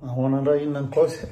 Ahoanandra inona ny cause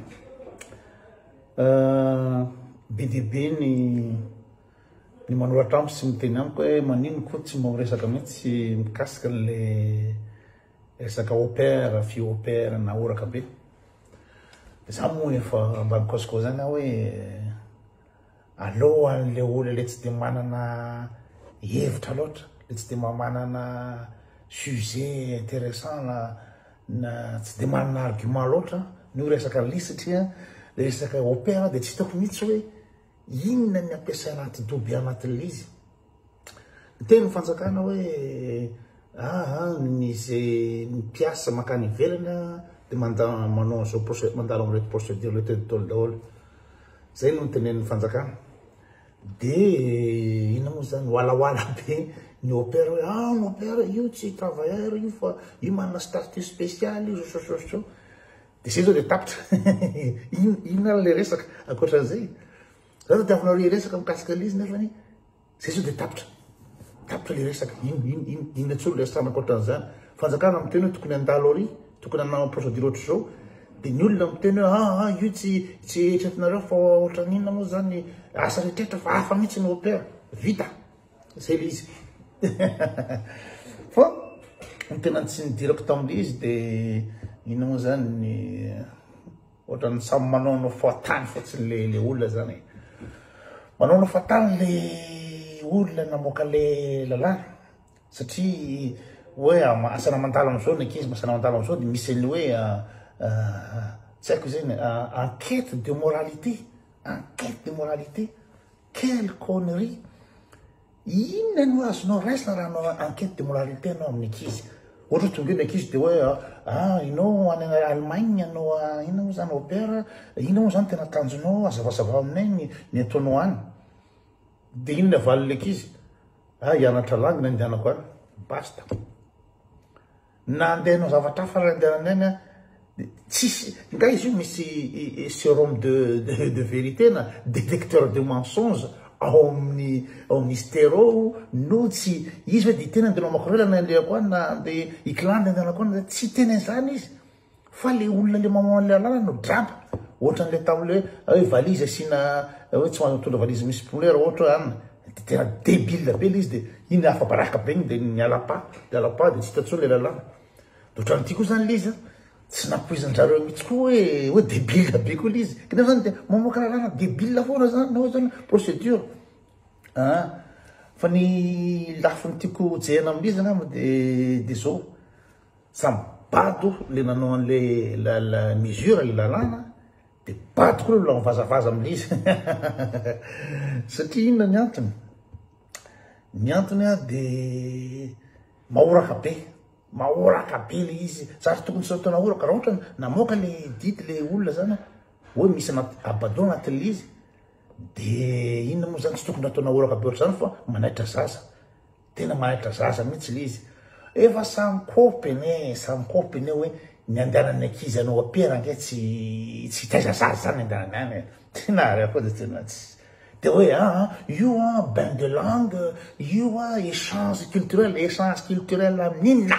be dia be ny manoratra amiko sy miteny amiko hoe manino koa tsy miresaka mihitsy mikasika le resaka au pair, fille au pair na oraka be. Za moa efa mba mikosiko zany aho hoe alohan'le olona le tsy dia manana hevitra loatra, le tsy dia manana sujet intéressant na tsy dia manana argument loatra no resaka ly satria le resaka au pair dia tsy hitako mihitsy hoe inona ny ampiasay anaty doby anatin'le izy. Tena fanjakana hoe ny mpiasa makany ivelany dia manao zao mandalo amin'irety procédure le teditolo daholo. Zay no tenen'ny fanjakana. Dia ina moa zany walawaala be ny au pair hoe ny au pair io tsy travailleur io fa io manana statut spécial io so. Dia zay zao dia tapitra. Inona le resaka ankoatran'izay. Za dia afanareo resaka mikasika le izy nefany zay zao dia tapitra le resaka. Inona tsolo le resaka ankoatran'izany. Fanjakana miteny hoe tokony andalo ary, tokony hanao procédure ohatry zao. Dia ny olona miteny hoe io tsy etretinareo fa ohatran'inona moa zany asa rehetra fa hafa mihitsy ny au pair. Vita. Zay le izy. Fa ny tena tsy nidirako tamin'le izy dia inona moa zany ny ohatran'ny samy manao fohatany fotsiny le olona zany. Manao fohatany le olona namoaka le lalàna satria hoe asana mandalo am'izao ny ankizy masana mandalo am'izao dia misy ny hoe tsy haiko zany enquête de moralité, quelle connerie. Inona no azonao raisina raha anao enquête de moralité anao amin'ny ankizy. Ohatra tonga ny ankizy dia hoe inao any Allemagne anao inona moa zany au pair, inona moa zany tena tanjonao azavazava aminay ny ataonao any. Dia inona valon'le ankizy? Hianatra langy no andehanako any. Basta. Na andehanao zavatra hafa raha andehanany any tsisy nga izy io misy sérum de vérité na détecteur de mensonge ao amin'ny stéro no tsy izy hoe dia tena andehanao makorela na andehako any na dia iklandy andehanako any tsy tena izany izy fa le olona le mamao an'le lalàna no draba. Ohatran'le tamin'le hoe valizy asiana hoe tsy mahazo mitondra valizy misy polera ohatra any dia tena débile be le izy dia iny afa-baraka be igny dia niala-pa dia tsy hita intsony le lalàna. Dia ohatran'ity koa zany le izy tsy nampoizanjareo mihitsy koa hoe débile be koa le izy. Kanefa zany dia mamoaka lalàna débile foana zany na hoe zany procédure. Fa ny lafiny tiako jehana amin'izy angamba dia zao samy bado le nanao an'le la mesure le lalàna dia bado koa le olona mivazavaza amin'le izy. Satria inona ny antony? Ny antony dia mahoraka be le izy. Zatra tokony tsy ataona oraka raha ohatra namoaka le dity le olona zany hoe misy abado anatin'le izy dia inona moa zany tsy tokony ataona oraka be ohatr'izany fa manaitra zaza. Tena manaitra zaza mihitsy le izy. Efa samy kopy hoe ny andehanan'ny ankizy anao au pair ange tsy taiza zaza zany andehanany any. Tena ary koa dia tena tsy dia hoe io bain de langue, io échange culturel amin'inona.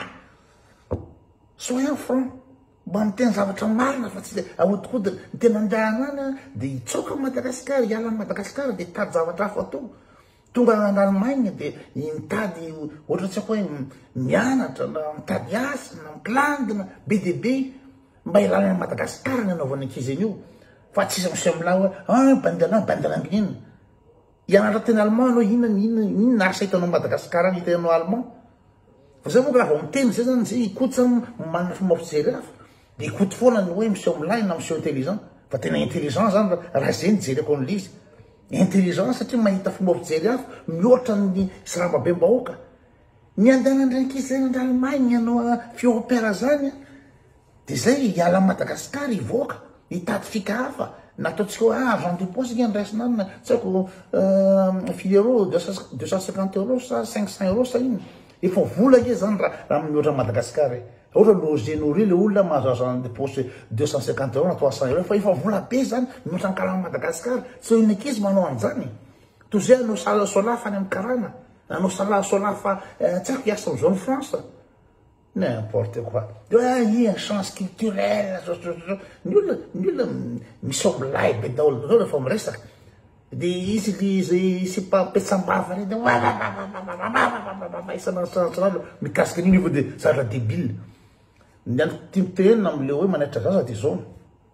Soyons franc, mba miteny zavatra marina fa tsy ahotikodina ny tena andehana any dia hitsoka Madagasikara, hiala ny Madagasikara dia hitady zavatra hafa atao. Tonga any Allemagne dia mitady ohatra tsy ako hoe mianatra na mitady asa na miklandy na be dia be mba hialana ny Madagasikara ny anaovan'ny ankizy an'io. Fa tsisy misy amin'lahy hoe bain de langue inona. Hianatra teny allemand anao inona asa hitanao Madagasikara any hitanao allemand. Fa zay moa ka raha vao miteny zay zany zay ikotra manana fomba fijery hafa dia ikoty foana ny hoe monsieur online na monsieur intelligent. Fa tena intelligent zany raha zay ny jereko an'le izy. Intelligent satria mahita fomba fijery hafa mihoatra ny siramba-be-bahoaka. Ny andehanan'ireo ankizy zay ny Allemagne anao fille au pair zany dia zay hiala Madagasikara hivoaka hitady fika hafa. Nataontsika hoe argent de poche ny raisina any na tsy haiko 1000 euros, 250 euros sa 500 euros sa iny. Efa vola nge zany raha mihoatra Madagasikara. Ohatra logenao le olona mahazo argent de poche 250 euros na 300 euros fa efa vola be zany mihoatra ny karana Madagasikara. Tsy hoe ny ankizy manao an'izany. Toy izay anao solafa any amin'ny karana, anao solafa tsy haiko hiasa amin'izao ny France. n'importe quoi. Il y a une chance culturelle. Nul misomlay be daholo rehefa miresaka. Dia izy pas petsambava reny isan'andro mikasika an'iny io dia zavatra débile. Ny tiatenina am'le hoe manaitra zaza dia zao.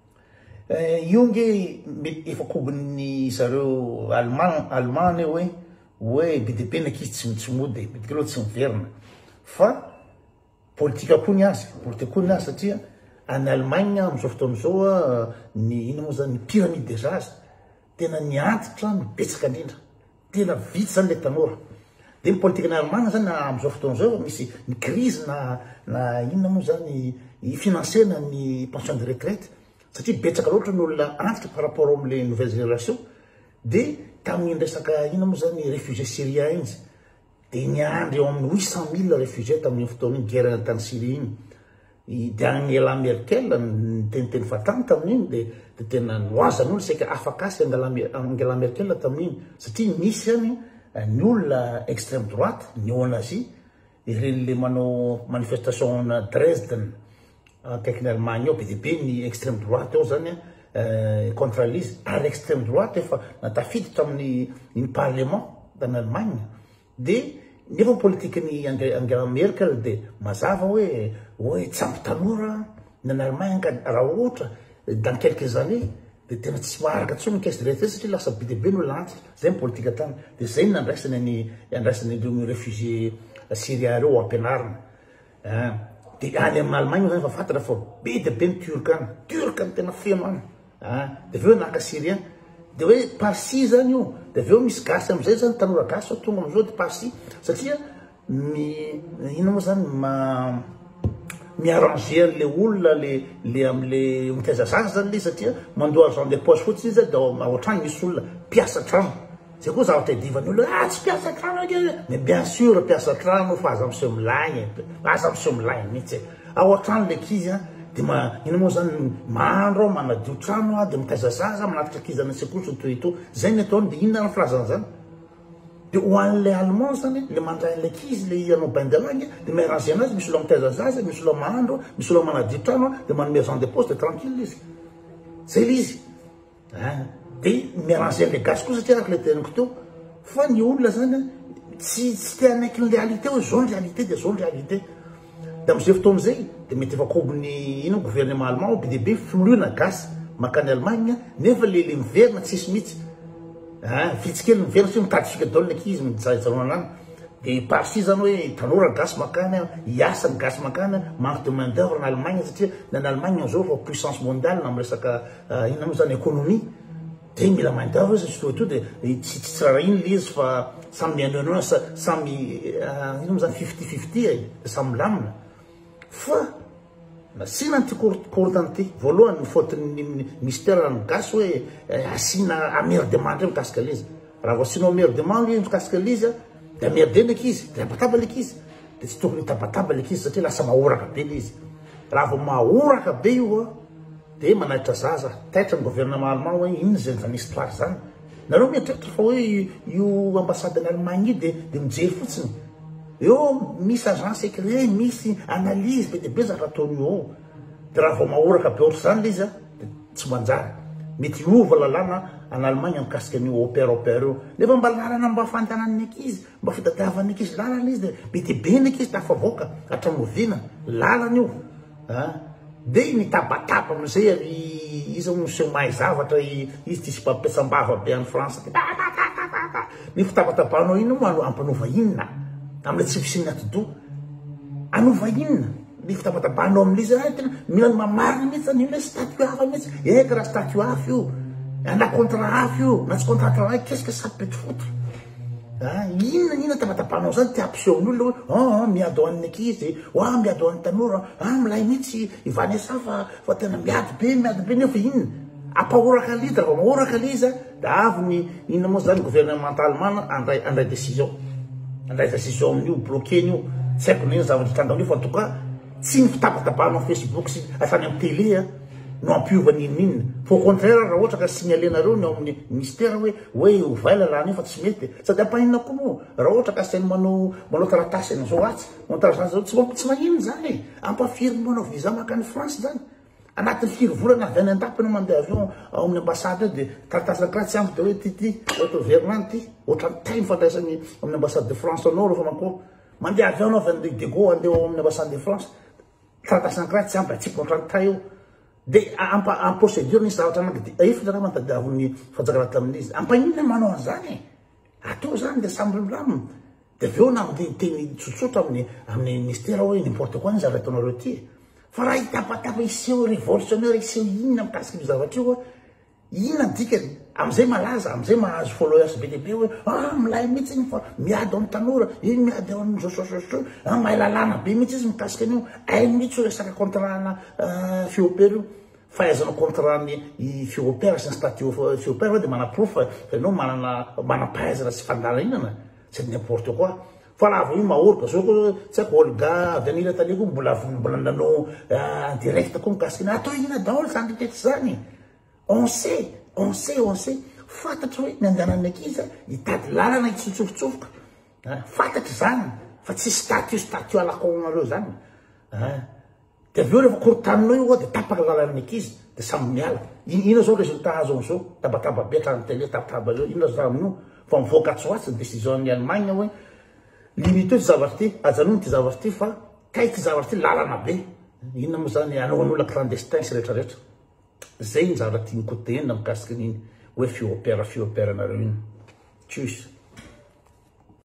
Io nge efa kobon'ny zareo Alemana hoe be dia be nakizy tsy mody, be dia loatra tsy miverina. Fa politika koa ny azy, satria any Allemagne amin'izao fotoana izao ny ino moa zany ny pyramide des âges tena niantitra mibetsaka indrindra, tena vitsy zany le tanora. Dia ny politika ny Alemana zany amin'izao fotoana izao misy ny crise na inona moa zany financiana ny pension de retraite, satria betsaka loatra ny olona antitra par rapport am'le nouvelle génération. Dia tamin'ny resaka inona moa zany réfugié syrien izy dia niandry eo amin'ny 800 000 réfugié tamin'ny fotoana iny guerre tany Syrie iny. Dia Angela Merkel nyteniteny fatany tamin'iny dia tena noazan'olo seka afaka asy Angela Merkel tamin'iny, satria misy any ny olona extrême droite néo-nazi ireny le manao manifestation na Dresden akaiky ny Allemagne ao, be dia be ny extrême droite ao zany contre l'izy ary extrême droite efa natafidy tamin'ny parlement d'en Allemagne. Dia nefa politikan'ny Angela Merkel dia mazava hoe tsy ampy tanora ny Allemagne raha ohatra dans quelques années dia tena tsy maharaka tsony ny caisse de retraite satria lasa be dia be no lantsitra. Zay ny politika tany. Dia zay no andraisany ireo réfugié syrien reo ampianarina. Dia any amin'ny Allemagne zany fa fantatra fa be dia be ny turka ny tena feno any. Dia aveo naka syrien dia hoe parsi zany io, dia aveo misy gasy am'izay zany tanora gasy tonga am'izao dia parsi, satria ino moa zany miarranger an'le olona le am'le mitaiza zaza zany le, satria mandoa argent de poche fotsiny izy dia ao an-trano misy olona mpiasa trano. Zay koa zavatra idivany olona tsy mpiasa trano mais bien sûr mpiasa trano fa aza miseho milay mihitsy ao an-trano le kizy dia ino moa zany mahandro manadio trano dia mitaiza zaza manatitra kizy any sekoly sotoeto. Zay ny ataony dia inona ny filazana zany. Dia ho an'le allemand zany le mandray an'le kizy le anao bain de langue dia miarranger anazy, misy olona mitaiza zaza, misy olona mahandro, misy olona manadio trano dia manome argent de poche dia tranquille izy. Zay le izy. Dia miarranger an'le gasy koa satria araka le teniko teo fa ny olona zany tsy tia anaiky ny réalité hoe zao ny réalité dia zao ny réalité. Dia amin'izay fotoana zay dia mety efa kobon'ny ino gouvernement allemand be dia be foloina gasy makany Allemagne nefa le miverina tsisy mihitsy. Vitsy kely miverina satria mitadisika daholo ny ankizy mijaronana any. Dia parsi zany hoe tanora gasy makany, hiasa ny gasy makany, manque de main d'œuvre ny Allemagne satria ny Allemagne zao fa puissance mondiale na resaka inona moa zany économie. Dia mila main d'œuvre izy sotoa to dia tsy raha iny le izy fa samy mianona samy ino moa zany 50-50 samy lamina. Fa nasina ny courtante voalohany faotiny mystère ny gasy hoe asina amerdemande mikasika le izy. Raha vao asianao amerdemande izy mikasika le izy dia amerdena ekizy dia abataba le izy dia tsy tokony tabataba le izy satria lasa mahoraka be le izy. Raha vao mahoraka be io dia manaitra zaza taitra ny gouvernement allemand hoe inona zay zany histoire zany. Nareo mieritreritra fa hoe io ambassade ny Allemagne io dia mijery fotsiny eo misy agent secret, misy analyse be dia be zavatra ataon'io ao. Dia raha vao mahoraka be ohatry zany le izy dia tsy manjary mety hiova lalàna any Allemagne mikasika an'io opéra io. Nefa mba lalana mba fantanan'ny ankizy, mba fitadiavan'ny ankizy lalana izy dia be dia be ny ankizy tafavoaka hatramovina lalana io. Dia nitabataba amin'izay ary izy miseho mahay zavatra izy tsisy mpampiasam-bava be any France. Ny fitabatabana ino moa ampanova inona amin'ilay tsy fisian'ny atido anova inona ny fitabatabana amin'izy tena mila mamarina mihitsy zany io le statut hafa mihitsy eka raha statut hafa io na contrat hafa io na tsy contrat travail qu'est-ce que ça peut te foutre. Inona tabatabanao zany ty ampisehon'olona hoe miady ho an'ny ankizy miady ho an'ny tanora milay mihitsy ivanesa fa tena miady be nefa inona apahoraka lidra vao mahoraka le izy dia avy ny inona moa zany gouvernement allemand andray décision amin'io bloquen'io tsy haiko na ino zavatra trandan'io fa en tout cas tsy ny fitabatabana Facebook sy afany amin'ny télé no ampiovany inina fa au contraire raha ohatra ka signalenareo ny ao amin'ny ministère hoe ovaila raha anio fa tsy mety sady ampahinina koa moa raha ohatra ka sainy manao taratasy an'izao atsy manao taratasy zao tsy magnino zany ampafiry manao visa makany France zany anatin'ny firy volana avy any an-tapany mandeha avion ao amin'ny ambassade eo dia taratasy anakiraha tsy ampy de hoe ty auto-vernant ty ohatran'ny tay mifandraisany amin'ny ambassade de France anao rehefa mankoa mandeha avion anao avy an'le Dego andeha ao amin'ny ambassade de France taratasy anakiraha tsy ampy atsika ohatran'ny tay eo de en procédure nisy zavatra anaky efa raha mantadiaviny fanjakana tamin'izy ampahinina manao an'izany atao zany de samby milamina de aveo na am'le teny tsotsotra amin'ny ministère hoe n'importe quoi ny zavatra ataonareo ty fa raha hitapatapa iseho révolutionnaire iseho inona mikasiky io zavatra io inona dikany am'izay malaza am'izay mahazo followers be lehibe hoe milay mihitsy igny fa miady amin'ny tanora iny miady ao amin'ny zosososotro mahay lalàna be mihitsy izy mikasika an'io ay mihitsy ho resaka contrana fiopera io fahaizana contrany fiopera sy ny statut fiopera hoe de manaproof fa ianao manampahaizana sy fandalinana c'est n'importe quoi fa raha vo io mahorika zao koa tsy haiko olga avy an'ila tale koa mbola nanao en direct koa mikasika atao ina daholo zany tetry zany on sait fantatry hoe ny andehanan'ny ankizy hitady lalana hitsotsofotsofika fantatry zany fa tsy statut alakonareo zany de aveo rehefa korotaninao io de tapaka lalany ankizy de samy miala ina zao résultat azo am'izao tabataba be atrany tele tabataba zao ina zao amin'io fa mivoaka tsoatsy décision ny Allemagne hoe limité ty zavatra ty ajanony ty zavatra ty fa kay ty zavatra ty lalana be inona moa zany anaoan'olona clandestin sy rehetrarehetra zay ny zavatra tiany kotenina mikasika n'iny hoe fiopera nareo iny tsus